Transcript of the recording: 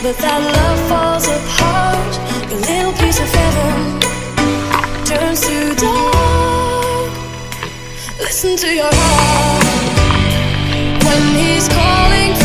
but that love falls apart. Your little piece of heaven turns to dark. Listen to your heart when he's calling